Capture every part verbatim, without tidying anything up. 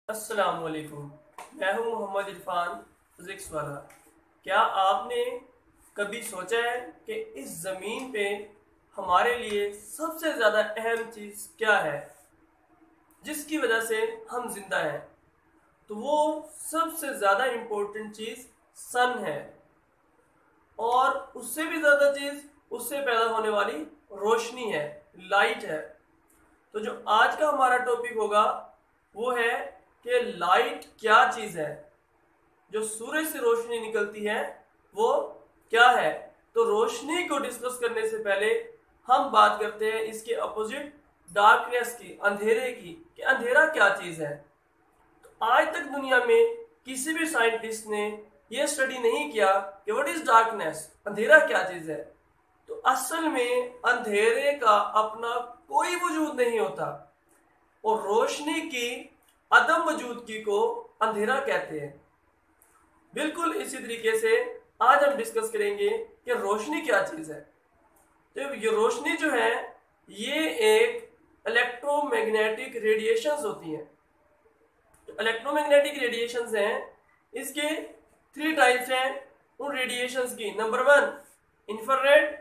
अस्सलाम वालेकुम। मैं हूं मोहम्मद इरफान, फिजिक्स वाला। क्या आपने कभी सोचा है कि इस ज़मीन पे हमारे लिए सबसे ज़्यादा अहम चीज़ क्या है जिसकी वजह से हम जिंदा हैं? तो वो सबसे ज़्यादा इम्पोर्टेंट चीज़ सन है, और उससे भी ज़्यादा चीज़ उससे पैदा होने वाली रोशनी है, लाइट है। तो जो आज का हमारा टॉपिक होगा वो है कि लाइट क्या चीज़ है, जो सूरज से रोशनी निकलती है वो क्या है। तो रोशनी को डिस्कस करने से पहले हम बात करते हैं इसके अपोजिट डार्कनेस की, अंधेरे की, कि अंधेरा क्या चीज़ है। तो आज तक दुनिया में किसी भी साइंटिस्ट ने यह स्टडी नहीं किया कि व्हाट इज डार्कनेस, अंधेरा क्या चीज़ है। तो असल में अंधेरे का अपना कोई वजूद नहीं होता, और रोशनी की अदम मौजूदगी को अंधेरा कहते हैं। बिल्कुल इसी तरीके से आज हम डिस्कस करेंगे कि रोशनी क्या चीज़ है। तो ये रोशनी जो है ये एक इलेक्ट्रोमैग्नेटिक रेडिएशंस होती हैं। तो इलेक्ट्रोमैग्नेटिक रेडिएशंस हैं, इसके थ्री टाइप्स हैं उन रेडिएशंस की। नंबर वन, इंफ्रारेड,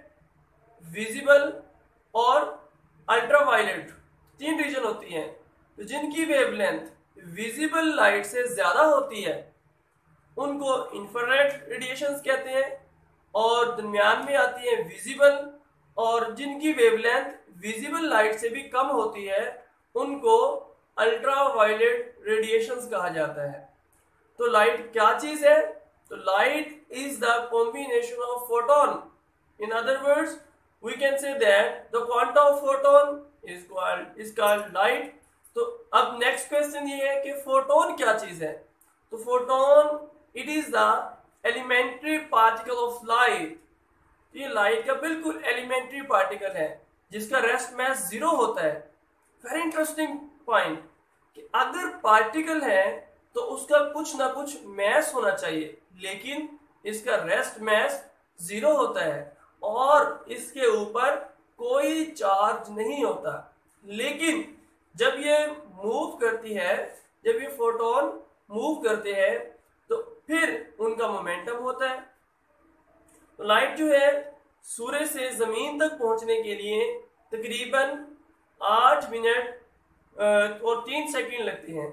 विजिबल और अल्ट्रावायलेट, तीन रीजन होती हैं। तो जिनकी वेवलेंथ विजिबल लाइट से ज्यादा होती है उनको इंफ्रारेड रेडिएशंस कहते हैं, और दरमियान में आती है विजिबल, और जिनकी वेवलेंथ विजिबल लाइट से भी कम होती है उनको अल्ट्रावायलेट रेडिएशंस कहा जाता है। तो लाइट क्या चीज है? तो light is the combination of photon. In other words we can say that the quantum of photon is called is called light. तो अब नेक्स्ट क्वेश्चन ये है कि फोटोन क्या चीज है। तो photon it is the elementary particle of light. ये लाइट का बिल्कुल एलिमेंट्री पार्टिकल है जिसका रेस्ट मास जीरो होता है। वेरी इंटरेस्टिंग पॉइंट कि अगर पार्टिकल है तो उसका कुछ ना कुछ मास होना चाहिए, लेकिन इसका रेस्ट मास जीरो होता है और इसके ऊपर कोई चार्ज नहीं होता। लेकिन जब ये मूव करती है, जब ये फोटोन मूव करते हैं तो फिर उनका मोमेंटम होता है। तो लाइट जो है सूर्य से जमीन तक पहुंचने के लिए तकरीबन आठ मिनट और तीन सेकंड लगती हैं।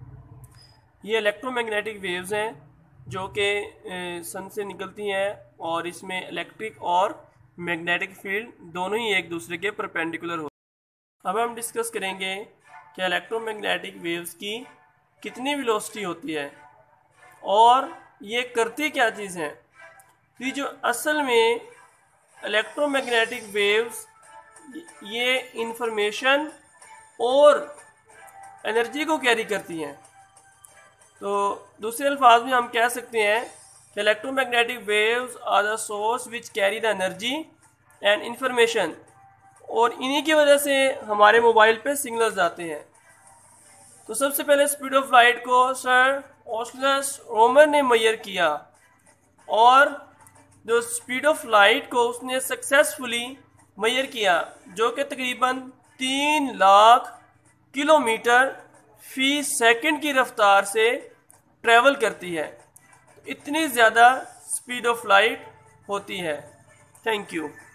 ये इलेक्ट्रोमैग्नेटिक वेव्स हैं जो कि सन से निकलती हैं, और इसमें इलेक्ट्रिक और मैग्नेटिक फील्ड दोनों ही एक दूसरे के परपेंडिकुलर हो। अब हम डिस्कस करेंगे कि इलेक्ट्रोमैग्नेटिक वेव्स की कितनी वेलोसिटी होती है और ये करती क्या चीज़ है। तो जो असल में इलेक्ट्रोमैग्नेटिक वेव्स ये इंफॉर्मेशन और एनर्जी को कैरी करती हैं। तो दूसरे अल्फाज में हम कह सकते हैं कि electromagnetic waves are the source which carry the energy and information, और इन्हीं की वजह से हमारे मोबाइल पे सिग्नल्स आते हैं। तो सबसे पहले स्पीड ऑफ लाइट को सर ऑस्लस रोमर ने मेजर किया, और जो स्पीड ऑफ लाइट को उसने सक्सेसफुली मेजर किया जो कि तकरीबन तीन लाख किलोमीटर फी सेकंड की रफ्तार से ट्रैवल करती है। इतनी ज़्यादा स्पीड ऑफ लाइट होती है। Thank you.